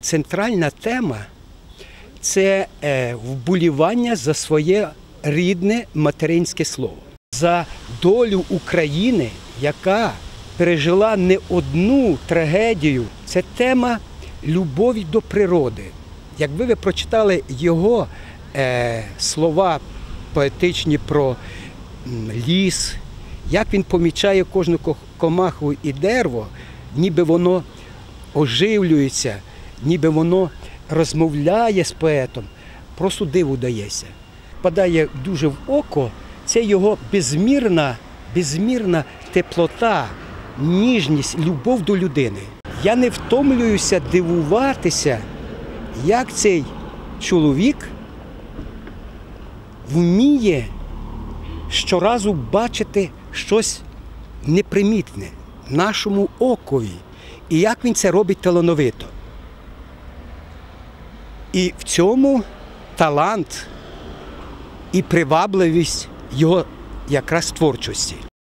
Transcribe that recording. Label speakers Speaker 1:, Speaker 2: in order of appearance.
Speaker 1: центральна тема – це вболівання за своє рідне материнське слово. За долю України, яка пережила не одну трагедію. Це тема любові до природи. Якби ви прочитали його слова поетичні про ліс, як він помічає кожну комаху і дерево, ніби воно оживлюється, ніби воно розмовляє з поетом, просто диву дається. Падає дуже в око це його безмірна теплота, ніжність, любов до людини. Я не втомлююся дивуватися, як цей чоловік вміє щоразу бачити щось непримітне нашому окові. І як він це робить талановито. І в цьому талант і привабливість його якраз творчості.